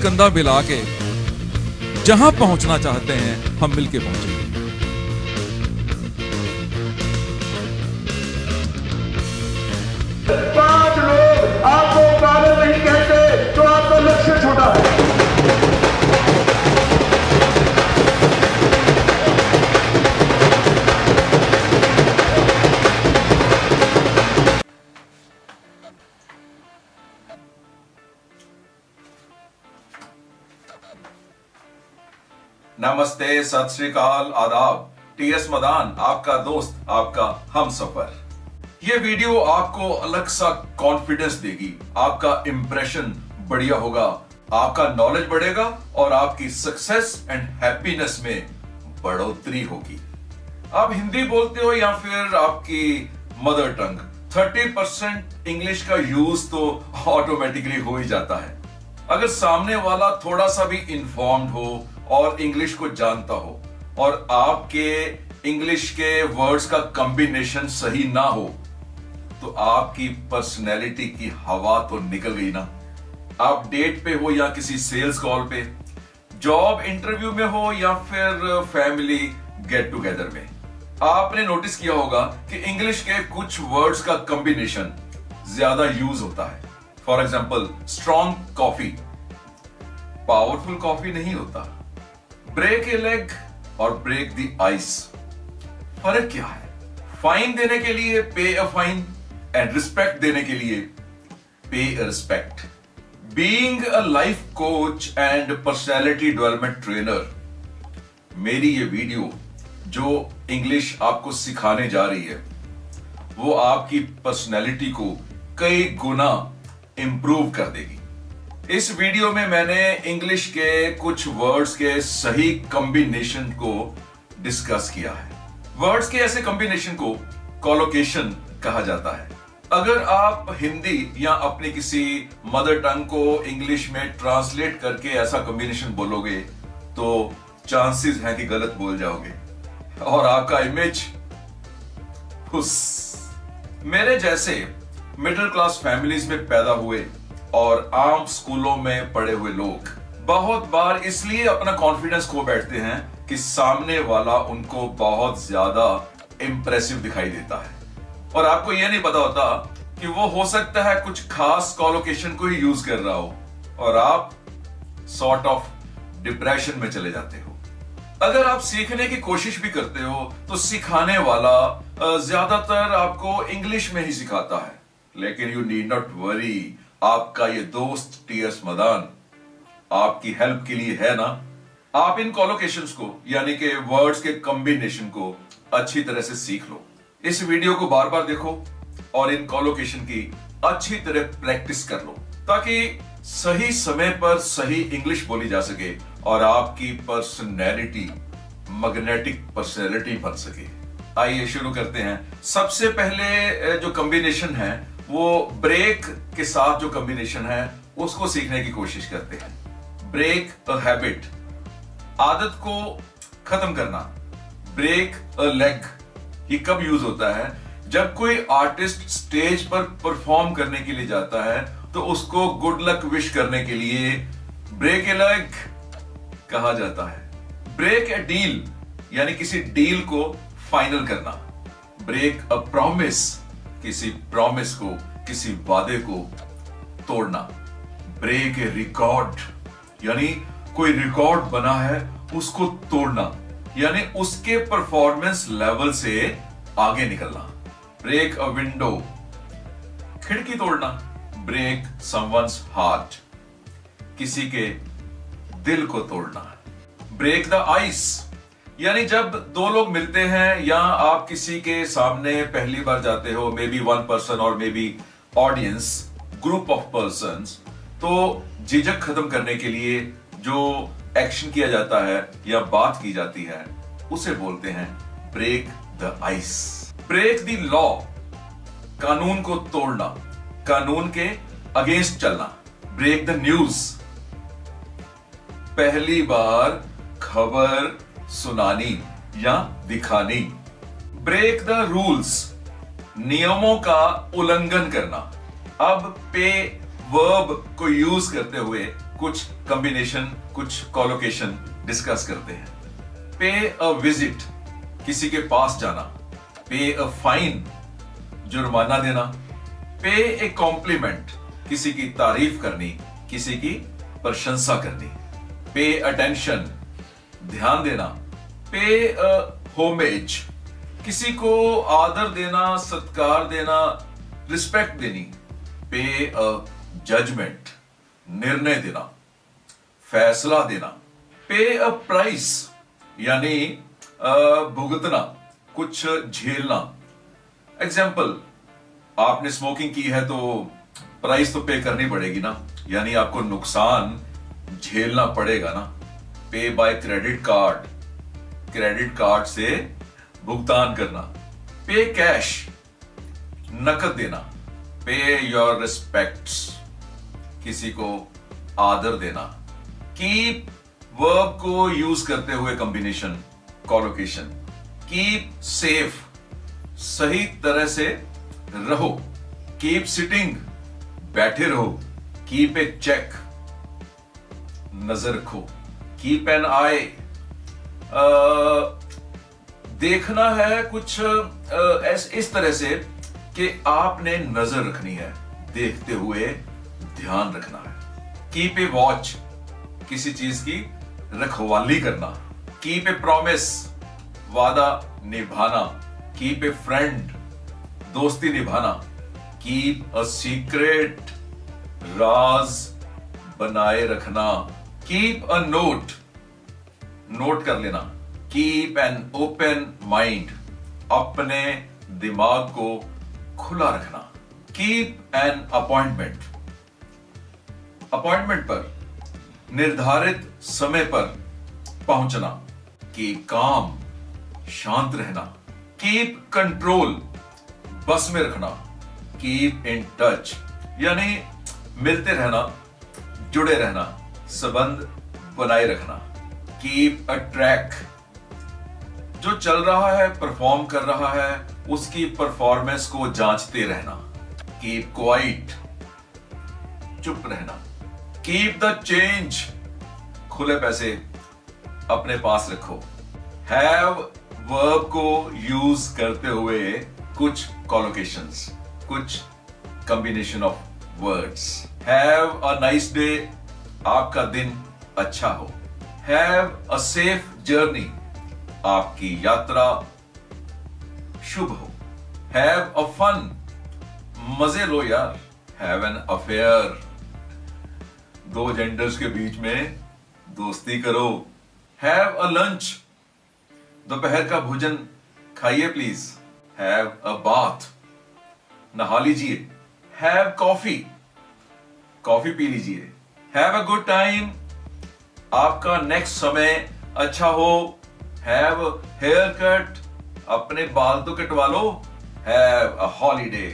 कंधा मिला के जहां पहुंचना चाहते हैं हम मिलके पहुंचेंगे। पांच लोग आपको काबिल नहीं कहते तो आपका लक्ष्य छोटा है। नमस्ते, सत श्री अकाल, आदाब। टीएस मदान, आपका दोस्त, आपका हमसफर। ये वीडियो आपको अलग सा कॉन्फिडेंस देगी, आपका इंप्रेशन बढ़िया होगा, आपका नॉलेज बढ़ेगा और आपकी सक्सेस एंड हैप्पीनेस में बढ़ोतरी होगी। आप हिंदी बोलते हो या फिर आपकी मदर टंग, 30% इंग्लिश का यूज तो ऑटोमेटिकली हो ही जाता है। अगर सामने वाला थोड़ा सा भी इंफॉर्म्ड हो और इंग्लिश को जानता हो और आपके इंग्लिश के वर्ड्स का कॉम्बिनेशन सही ना हो तो आपकी पर्सनैलिटी की हवा तो निकल गई ना। आप डेट पे हो या किसी सेल्स कॉल पे, जॉब इंटरव्यू में हो या फिर फैमिली गेट टुगेदर में, आपने नोटिस किया होगा कि इंग्लिश के कुछ वर्ड्स का कॉम्बिनेशन ज्यादा यूज होता है। For example, strong coffee powerful coffee नहीं होता। ब्रेक ए लेग और ब्रेक द आइस, फर्क क्या है? फाइन देने के लिए pay a fine and respect देने के लिए pay a respect. Being a life coach and personality development trainer, मेरी ये वीडियो जो इंग्लिश आपको सिखाने जा रही है वो आपकी पर्सनालिटी को कई गुना इंप्रूव कर देगी। इस वीडियो में मैंने इंग्लिश के कुछ वर्ड्स के सही कॉम्बिनेशन को डिस्कस किया है। वर्ड्स के ऐसे कॉम्बिनेशन को कोलोकेशन कहा जाता है। अगर आप हिंदी या अपनी किसी मदर टंग को इंग्लिश में ट्रांसलेट करके ऐसा कॉम्बिनेशन बोलोगे तो चांसेस हैं कि गलत बोल जाओगे और आपका इमेज खुश। मेरे जैसे मिडिल क्लास फैमिलीज में पैदा हुए और आम स्कूलों में पढ़े हुए लोग बहुत बार इसलिए अपना कॉन्फिडेंस खो बैठते हैं कि सामने वाला उनको बहुत ज्यादा इंप्रेसिव दिखाई देता है और आपको यह नहीं पता होता कि वो हो सकता है कुछ खास कोलोकेशन को ही यूज कर रहा हो और आप सॉर्ट ऑफ डिप्रेशन में चले जाते हो। अगर आप सीखने की कोशिश भी करते हो तो सिखाने वाला ज्यादातर आपको इंग्लिश में ही सिखाता है, लेकिन यू नीड नॉट वरी, आपका ये दोस्त टीएस मदान आपकी हेल्प के लिए है ना। आप इन कोलोकेशंस को यानी कि वर्ड्स के कॉम्बिनेशन को अच्छी तरह से सीख लो। इस वीडियो को बार बार देखो और इन कोलोकेशन की अच्छी तरह प्रैक्टिस कर लो ताकि सही समय पर सही इंग्लिश बोली जा सके और आपकी पर्सनैलिटी मैग्नेटिक पर्सनैलिटी बन सके। आइए शुरू करते हैं। सबसे पहले जो कॉम्बिनेशन है वो ब्रेक के साथ जो कॉम्बिनेशन है उसको सीखने की कोशिश करते हैं। ब्रेक अ हैबिट, आदत को खत्म करना। ब्रेक अ लेग, ये कब यूज होता है? जब कोई आर्टिस्ट स्टेज पर परफॉर्म करने के लिए जाता है तो उसको गुड लक विश करने के लिए ब्रेक ए लेग कहा जाता है। ब्रेक ए डील, यानी किसी डील को फाइनल करना। ब्रेक अ प्रॉमिस, किसी प्रॉमिस को, किसी वादे को तोड़ना। ब्रेक ए रिकॉर्ड, यानी कोई रिकॉर्ड बना है उसको तोड़ना, यानी उसके परफॉर्मेंस लेवल से आगे निकलना। ब्रेक अ विंडो, खिड़की तोड़ना। ब्रेक समवन्स हार्ट, किसी के दिल को तोड़ना। ब्रेक द आइस, यानी जब दो लोग मिलते हैं या आप किसी के सामने पहली बार जाते हो, मे बी वन पर्सन और maybe audience, group of persons, तो झिझक खत्म करने के लिए जो एक्शन किया जाता है या बात की जाती है उसे बोलते हैं break the ice. Break the law, कानून को तोड़ना, कानून के अगेंस्ट चलना। ब्रेक द न्यूज, पहली बार खबर सुनानी या दिखानी। ब्रेक द रूल्स, नियमों का उल्लंघन करना। अब पे वर्ब को यूज करते हुए कुछ कॉम्बिनेशन, कुछ कोलोकेशन डिस्कस करते हैं। पे अ विजिट, किसी के पास जाना। पे अ फाइन, जुर्माना देना। पे ए कॉम्प्लीमेंट, किसी की तारीफ करनी, किसी की प्रशंसा करनी। पे अटेंशन, ध्यान देना। पे अ होमेज, किसी को आदर देना, सत्कार देना, रिस्पेक्ट देनी। पे अ जजमेंट, निर्णय देना, फैसला देना। पे अ प्राइस, यानी भुगतना, कुछ झेलना। एग्जाम्पल, आपने स्मोकिंग की है तो प्राइस तो पे करनी पड़ेगी ना, यानी आपको नुकसान झेलना पड़ेगा ना। Pay by credit card, credit card से भुगतान करना। पे कैश, नकद देना। पे योर रिस्पेक्ट्स, किसी को आदर देना। कीप, वर्ब को यूज करते हुए कॉम्बिनेशन, कोलोकेशन। कीप सेफ, सही तरह से रहो। कीप सिटिंग, बैठे रहो। कीप ए चेक, नजर रखो। कीप एन आई, देखना है कुछ इस तरह से कि आपने नजर रखनी है, देखते हुए ध्यान रखना है। कीप ए वॉच, किसी चीज की रखवाली करना। कीप ए प्रॉमिस, वादा निभाना। कीप ए फ्रेंड, दोस्ती निभाना। कीप अ सीक्रेट, राज बनाए रखना। कीप अ नोट, नोट कर लेना। कीप एन ओपन माइंड, अपने दिमाग को खुला रखना। कीप एन अपॉइंटमेंट, अपॉइंटमेंट पर, निर्धारित समय पर पहुंचना। कीप काम, शांत रहना। कीप कंट्रोल, बस में रखना। कीप इन टच, यानी मिलते रहना, जुड़े रहना, संबंध बनाए रखना। कीप अ ट्रैक, जो चल रहा है, परफॉर्म कर रहा है, उसकी परफॉर्मेंस को जांचते रहना। कीप क्वाइट, चुप रहना। कीप द चेंज, खुले पैसे अपने पास रखो। हैव, वर्ब को यूज करते हुए कुछ कोलोकेशंस, कुछ combination of words. Have a nice day, आपका दिन अच्छा हो। हैव अ सेफ जर्नी, आपकी यात्रा शुभ हो। हैव अ फन, मजे लो यार। हैव एन अफेयर, दो जेंडर्स के बीच में दोस्ती करो। हैव अ लंच, दोपहर का भोजन खाइए प्लीज। हैव अ बाथ, नहा लीजिए। हैव कॉफी, कॉफी पी लीजिए। हैव अ गुड टाइम, आपका नेक्स्ट समय अच्छा हो। हैव हेयर कट, अपने बाल तो कटवा लो। हैव अ हॉलीडे,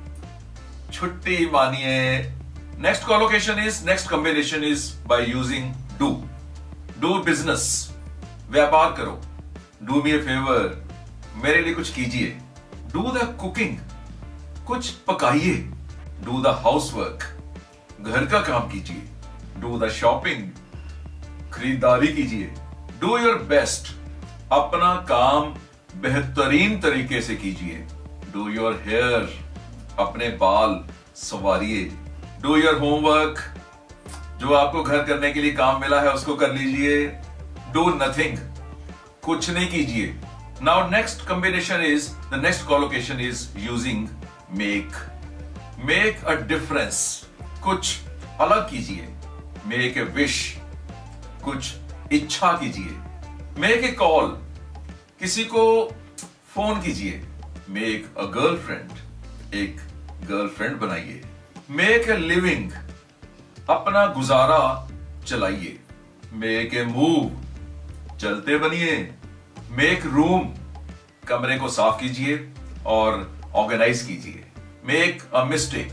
छुट्टी मानिए। Next collocation is, next combination is by using do. Do business, व्यापार करो। डू मी ए फेवर, मेरे लिए कुछ कीजिए। डू द कुकिंग, कुछ पकाइए। डू द हाउसवर्क, घर का काम कीजिए। डू द शॉपिंग, खरीदारी कीजिए। डू योर बेस्ट, अपना काम बेहतरीन तरीके से कीजिए। डू योर हेयर, अपने बाल संवारिए। डू योर होमवर्क, जो आपको घर करने के लिए काम मिला है उसको कर लीजिए। डू नथिंग, कुछ नहीं कीजिए। Now next combination is, the next collocation is using make. Make a difference, कुछ अलग कीजिए। मेक ए विश, कुछ इच्छा कीजिए। मेक ए कॉल, किसी को फोन कीजिए। मेक अ गर्लफ्रेंड, एक गर्लफ्रेंड बनाइए। मेक ए लिविंग, अपना गुजारा चलाइए। मेक ए मूव, चलते बनिए। मेक रूम, कमरे को साफ कीजिए और ऑर्गेनाइज कीजिए। मेक अ मिस्टेक,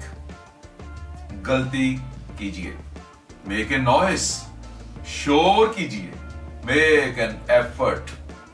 गलती कीजिए। मेक ए नॉइस, शोर कीजिए। मेक एन एफर्ट,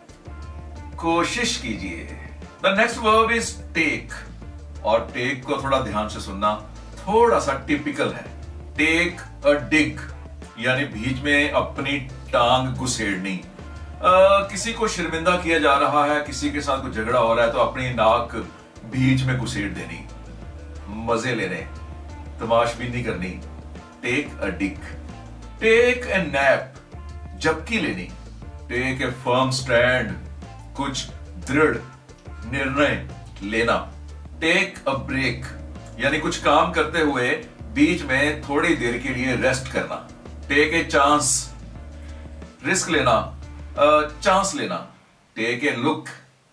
कोशिश कीजिए। The next verb is take, और टेक को थोड़ा ध्यान से सुनना, थोड़ा सा टिपिकल है। टेक अ डिग, यानी बीच में अपनी टांग घुसेड़नी। किसी को शर्मिंदा किया जा रहा है, किसी के साथ कुछ झगड़ा हो रहा है तो अपनी नाक बीच में घुसेड़ देनी, मजे लेने, तमाशबीनी करनी। Take a dig, take a nap, झपकी लेनी। टेक ए फर्म स्टैंड, कुछ दृढ़ निर्णय लेना। टेक अ ब्रेक, यानी कुछ काम करते हुए बीच में थोड़ी देर के लिए रेस्ट करना। टेक ए चांस, रिस्क लेना, चांस लेना। टेक ए लुक,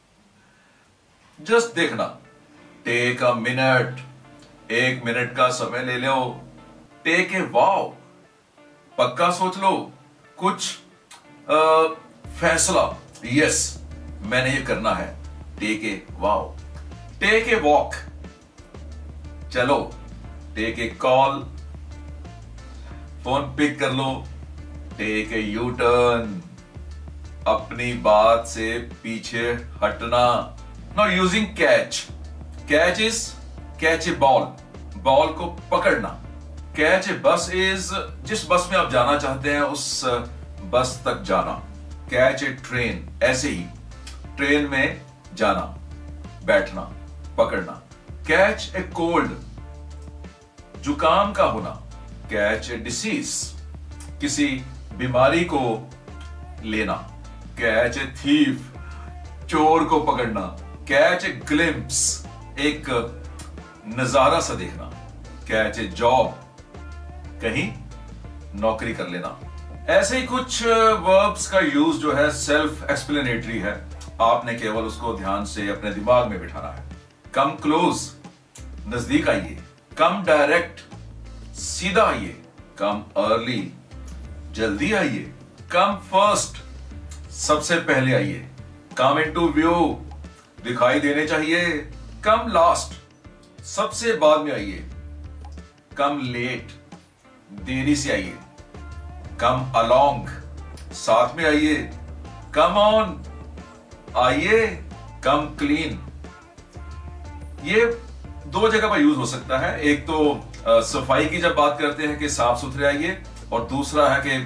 जस्ट देखना। टेक अ मिनट, 1 मिनट का समय ले लो। टेक ए वाव, पक्का सोच लो, कुछ फैसला, यस मैंने ये करना है। Take a vow. Take a walk, चलो। Take a call, phone pick कर लो। टेक ए यू टर्न, अपनी बात से पीछे हटना। Now using catch, catch is catch a ball, ball को पकड़ना। कैच ए बस इज जिस बस में आप जाना चाहते हैं उस बस तक जाना। कैच ए ट्रेन, ऐसे ही ट्रेन में जाना, बैठना, पकड़ना। कैच ए कोल्ड, जुकाम का होना। कैच ए डिसीज, किसी बीमारी को लेना। कैच ए थीफ, चोर को पकड़ना। कैच ए ग्लिम्प्स, एक नजारा सा देखना। कैच ए जॉब, कहीं नौकरी कर लेना। ऐसे ही कुछ वर्ब्स का यूज जो है सेल्फ एक्सप्लेनेटरी है, आपने केवल उसको ध्यान से अपने दिमाग में बिठाना है। कम क्लोज, नजदीक आइए। कम डायरेक्ट, सीधा आइए। कम अर्ली, जल्दी आइए। कम फर्स्ट, सबसे पहले आइए। कम इनटू व्यू, दिखाई देने चाहिए। कम लास्ट, सबसे बाद में आइए। कम लेट, देरी से आइए। कम अलोंग, साथ में आइए। कम ऑन, आइए। कम क्लीन, ये 2 जगह पर यूज हो सकता है। एक तो सफाई की जब बात करते हैं कि साफ सुथरे आइए, और दूसरा है कि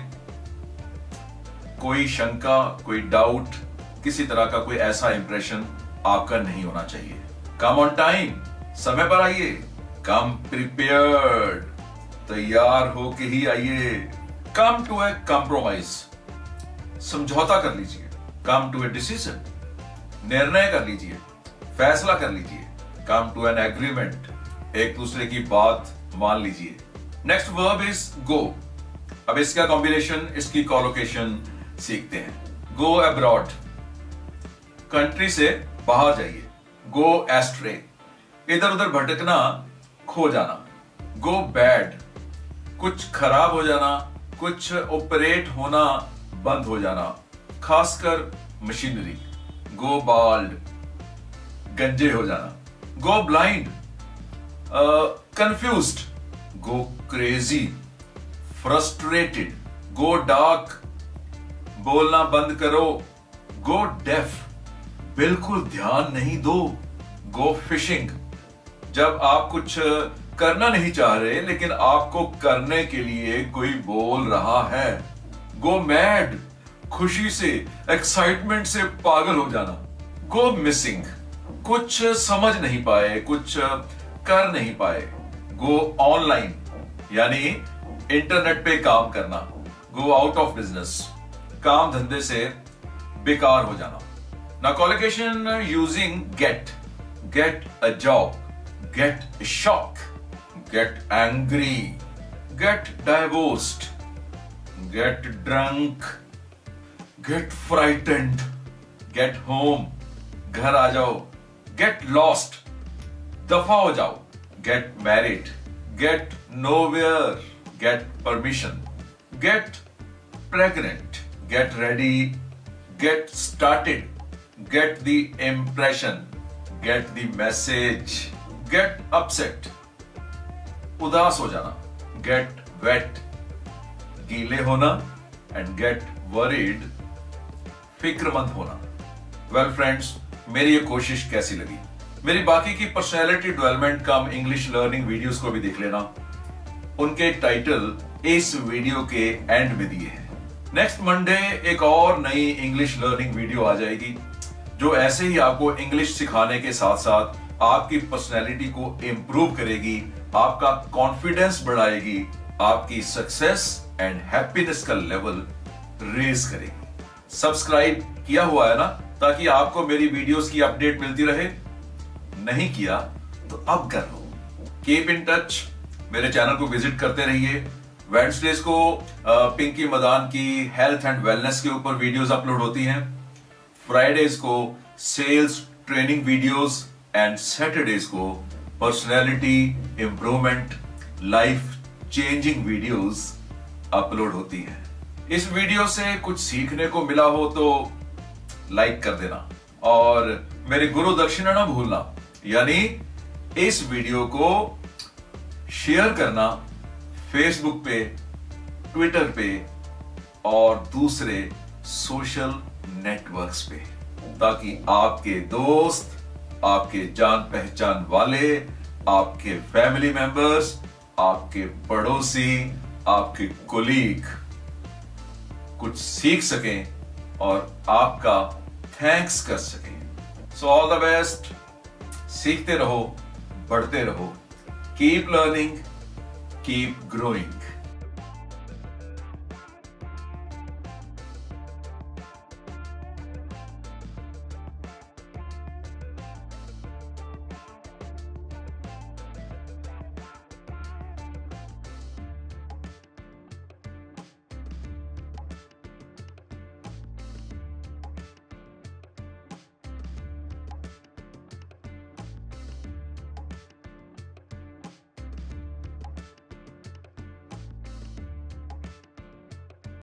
कोई शंका, कोई डाउट, किसी तरह का कोई ऐसा इंप्रेशन आपका नहीं होना चाहिए। कम ऑन टाइम, समय पर आइए। कम प्रिपेयर्ड, तैयार होके ही आइए। कम टू ए कॉम्प्रोमाइज, समझौता कर लीजिए। कम टू ए डिसीजन, निर्णय कर लीजिए, फैसला कर लीजिए। कम टू एन एग्रीमेंट, एक दूसरे की बात मान लीजिए। Next verb is go. अब इसका कॉम्बिनेशन, इसकी कॉलोकेशन सीखते हैं। गो अब्रॉड, कंट्री से बाहर जाइए। गो एस्ट्रे, इधर उधर भटकना, खो जाना। गो बैड, कुछ खराब हो जाना, कुछ ऑपरेट होना बंद हो जाना, खासकर मशीनरी। गो बाल्ड, गंजे हो जाना। Go blind, confused. Go crazy, frustrated. Go dark, बोलना बंद करो। गो डेफ, बिल्कुल ध्यान नहीं दो। गो फिशिंग, जब आप कुछ करना नहीं चाह रहे लेकिन आपको करने के लिए कोई बोल रहा है। गो मैड, खुशी से, एक्साइटमेंट से पागल हो जाना। गो मिसिंग, कुछ समझ नहीं पाए, कुछ कर नहीं पाए। गो ऑनलाइन, यानी इंटरनेट पे काम करना। गो आउट ऑफ बिजनेस, काम धंधे से बेकार हो जाना। Now collocation using get. Get a job, get a shock, get angry, get divorced, get drunk, get frightened, get home, घर आ जाओ। get lost, दफा हो जाओ। get married, get nowhere, get permission, get pregnant, get ready, get started, get the impression, get the message, get upset, उदास हो जाना। get wet, गीले होना, and get worried, फिक्रमंद होना। वेल फ्रेंड्स, मेरी ये कोशिश कैसी लगी? मेरी बाकी की personality development cum English learning videos को भी देख लेना। उनके टाइटल इस वीडियो के एंड में दिए हैं। नेक्स्ट मंडे एक और नई इंग्लिश लर्निंग वीडियो आ जाएगी जो ऐसे ही आपको इंग्लिश सिखाने के साथ साथ आपकी पर्सनैलिटी को इंप्रूव करेगी, आपका कॉन्फिडेंस बढ़ाएगी, आपकी सक्सेस एंड हैप्पीनेस का लेवल रेज करेगी। सब्सक्राइब किया हुआ है ना, ताकि आपको मेरी वीडियोस की अपडेट मिलती रहे? नहीं किया तो अब कर लो। कीप इन टच, मेरे चैनल को विजिट करते रहिए। वेडनेसडेज को पिंकी मदान की हेल्थ एंड वेलनेस के ऊपर वीडियोस अपलोड होती हैं, फ्राइडेज को sales training videos and Saturdays को personality improvement life changing videos upload होती हैं। इस वीडियो से कुछ सीखने को मिला हो तो लाइक कर देना और मेरे गुरु दक्षिणा ना भूलना, यानी इस वीडियो को शेयर करना फेसबुक पे, ट्विटर पे और दूसरे सोशल नेटवर्क्स पे, ताकि आपके दोस्त, आपके जान पहचान वाले, आपके फैमिली मेंबर्स, आपके पड़ोसी, आपके कोलीग कुछ सीख सकें और आपका थैंक्स कर सकें। So all the best. सीखते रहो, बढ़ते रहो। Keep learning, keep growing.